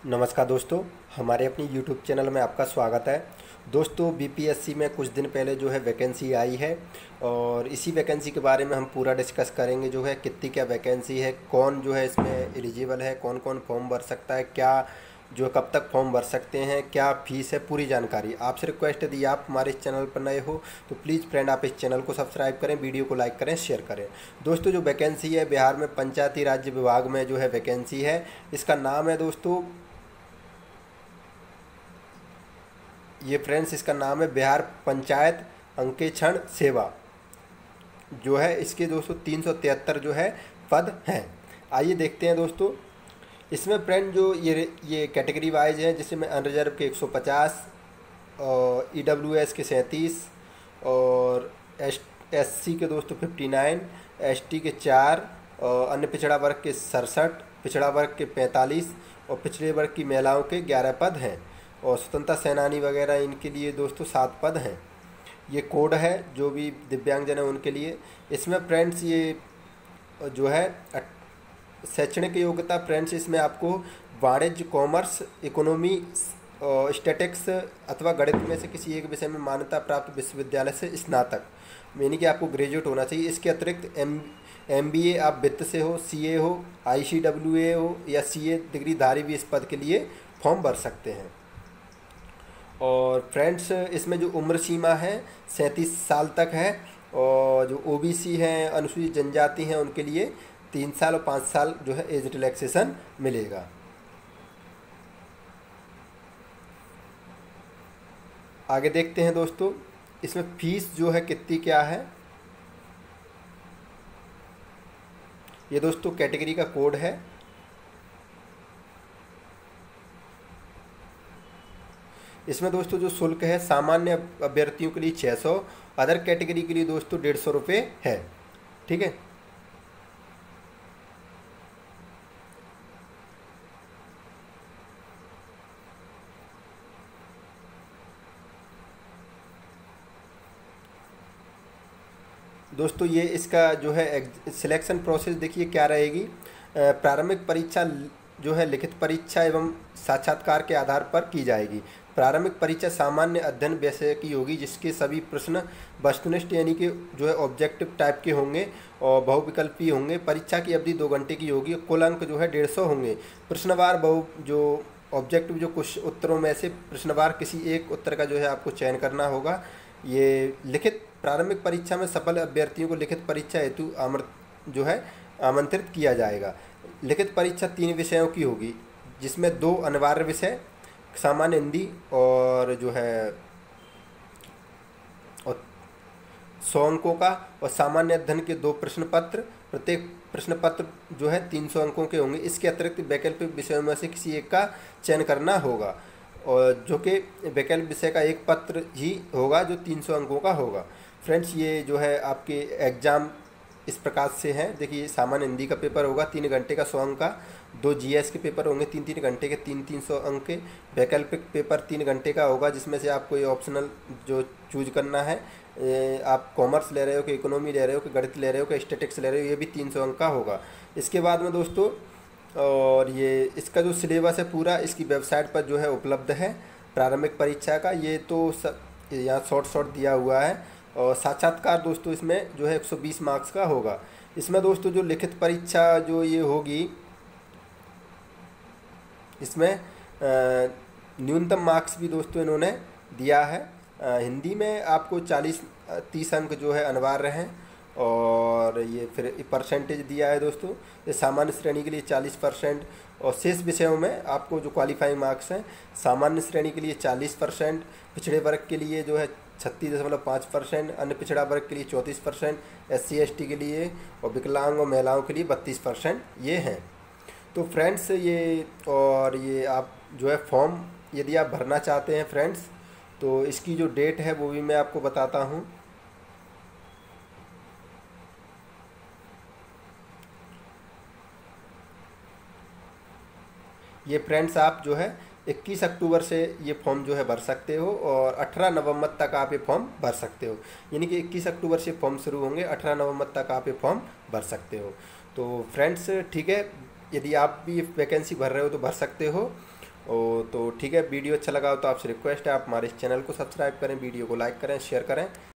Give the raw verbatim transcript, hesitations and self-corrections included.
नमस्कार दोस्तों, हमारे अपनी यूट्यूब चैनल में आपका स्वागत है। दोस्तों, बीपीएससी में कुछ दिन पहले जो है वैकेंसी आई है और इसी वैकेंसी के बारे में हम पूरा डिस्कस करेंगे। जो है कितनी क्या वैकेंसी है, कौन जो है इसमें एलिजिबल है, कौन कौन फॉर्म भर सकता है, क्या जो कब तक फॉर्म भर सकते हैं, क्या फ़ीस है, पूरी जानकारी। आपसे रिक्वेस्ट यदि आप हमारे इस चैनल पर नए हो तो प्लीज़ फ्रेंड आप इस चैनल को सब्सक्राइब करें, वीडियो को लाइक करें, शेयर करें। दोस्तों, जो वैकेंसी है बिहार में पंचायती राज्य विभाग में जो है वैकेंसी है, इसका नाम है दोस्तों, ये फ्रेंड्स इसका नाम है बिहार पंचायत अंकेक्षण सेवा जो है। इसके दोस्तों तीन सौ तिहत्तर जो है पद हैं। आइए देखते हैं दोस्तों, इसमें फ्रेंड जो ये ये कैटेगरी वाइज है, जिसमें अनरिजर्व के एक सौ पचास और ईडब्ल्यूएस के सैंतीस और एस एससी के दोस्तों उनसठ, एसटी के चार और अन्य पिछड़ा वर्ग के सड़सठ, पिछड़ा वर्ग के पैंतालीस और पिछड़े वर्ग की महिलाओं के ग्यारह पद हैं और स्वतंत्रता सेनानी वगैरह इनके लिए दोस्तों सात पद हैं। ये कोड है जो भी दिव्यांगजन है उनके लिए। इसमें फ्रेंड्स ये जो है शैक्षणिक योग्यता फ्रेंड्स, इसमें आपको वाणिज्य, कॉमर्स, इकोनॉमी, स्टैटिक्स अथवा गणित में से किसी एक विषय में मान्यता प्राप्त विश्वविद्यालय से स्नातक, यानी कि आपको ग्रेजुएट होना चाहिए। इसके अतिरिक्त एम एम बी ए आप वित्त से हो, सी ए हो, आई सी डब्ल्यू ए हो या सी ए डिग्रीधारी भी इस पद के लिए फॉर्म भर सकते हैं। और फ्रेंड्स, इसमें जो उम्र सीमा है सैंतीस साल तक है और जो ओबीसी हैं, अनुसूचित जनजाति हैं, उनके लिए तीन साल और पाँच साल जो है एज रिलैक्सेशन मिलेगा। आगे देखते हैं दोस्तों, इसमें फीस जो है कितनी क्या है। ये दोस्तों कैटेगरी का कोड है। इसमें दोस्तों जो शुल्क है सामान्य अभ्यर्थियों के लिए छः सौ, अदर कैटेगरी के लिए दोस्तों डेढ़ सौ रुपये है। ठीक है। दोस्तों ये इसका जो है सिलेक्शन प्रोसेस देखिए क्या रहेगी। प्रारंभिक परीक्षा जो है लिखित परीक्षा एवं साक्षात्कार के आधार पर की जाएगी। प्रारंभिक परीक्षा सामान्य अध्ययन विषय की होगी, जिसके सभी प्रश्न वस्तुनिष्ठ यानी कि जो है ऑब्जेक्टिव टाइप के होंगे और बहुविकल्पीय होंगे। परीक्षा की अवधि दो घंटे की होगी। कुल अंक जो है डेढ़ सौ होंगे। प्रश्नवार बहु जो ऑब्जेक्टिव जो कुछ उत्तरों में से प्रश्नवार किसी एक उत्तर का जो है आपको चयन करना होगा। ये लिखित प्रारंभिक परीक्षा में सफल अभ्यर्थियों को लिखित परीक्षा हेतु आमंत्रित जो है आमंत्रित किया जाएगा। लिखित परीक्षा तीन विषयों की होगी, जिसमें दो अनिवार्य विषय सामान्य हिंदी और जो है और सौ अंकों का, और सामान्य अध्ययन के दो प्रश्न पत्र, प्रत्येक प्रश्न पत्र जो है तीन सौ अंकों के होंगे। इसके अतिरिक्त वैकल्पिक विषयों में से किसी एक का चयन करना होगा और जो कि वैकल्पिक विषय का एक पत्र ही होगा जो तीन सौ अंकों का होगा। फ्रेंड्स, ये जो है आपके एग्ज़ाम इस प्रकार से हैं। देखिए, सामान्य हिंदी का पेपर होगा तीन घंटे का सौ अंक का, दो जीएस के पेपर होंगे तीन तीन घंटे के तीन तीन सौ अंक के, वैकल्पिक पेपर तीन घंटे का होगा, जिसमें से आपको ये ऑप्शनल जो चूज करना है, आप कॉमर्स ले रहे हो कि इकोनॉमी ले रहे हो कि गणित ले रहे हो कि स्टैटिक्स ले रहे हो, ये भी तीन सौ अंक का होगा। इसके बाद में दोस्तों, और ये इसका जो सिलेबस है पूरा इसकी वेबसाइट पर जो है उपलब्ध है प्रारंभिक परीक्षा का। ये तो सब यहाँ शॉर्ट शॉर्ट दिया हुआ है। और साक्षात्कार दोस्तों इसमें जो है एक सौ बीस मार्क्स का होगा। इसमें दोस्तों जो लिखित परीक्षा जो ये होगी, इसमें न्यूनतम मार्क्स भी दोस्तों इन्होंने दिया है। आ, हिंदी में आपको चालीस तीस अंक जो है अनिवार्य हैं और ये फिर परसेंटेज दिया है दोस्तों। ये सामान्य श्रेणी के लिए चालीस परसेंट और शेष विषयों में आपको जो क्वालिफाइंग मार्क्स हैं, सामान्य श्रेणी के लिए चालीस परसेंट, पिछड़े वर्ग के लिए जो है छत्तीस दशमलव पाँच परसेंट, अन्य पिछड़ा वर्ग के लिए चौंतीस percent, S C S T के लिए और विकलांग और महिलाओं के लिए बत्तीस परसेंट ये हैं। तो फ्रेंड्स, ये और ये आप जो है फॉर्म यदि आप भरना चाहते हैं फ्रेंड्स, तो इसकी जो डेट है वो भी मैं आपको बताता हूँ। ये फ्रेंड्स आप जो है इक्कीस अक्टूबर से ये फॉर्म जो है भर सकते हो और अठारह नवंबर तक आप ये फॉर्म भर सकते हो। यानी कि इक्कीस अक्टूबर से फॉर्म शुरू होंगे, अठारह नवंबर तक आप ये फॉर्म भर सकते हो। तो फ्रेंड्स ठीक है, यदि आप भी वैकेंसी भर रहे हो तो भर सकते हो। ओ तो ठीक है, वीडियो अच्छा लगा हो तो आपसे रिक्वेस्ट है आप हमारे इस चैनल को सब्सक्राइब करें, वीडियो को लाइक करें, शेयर करें।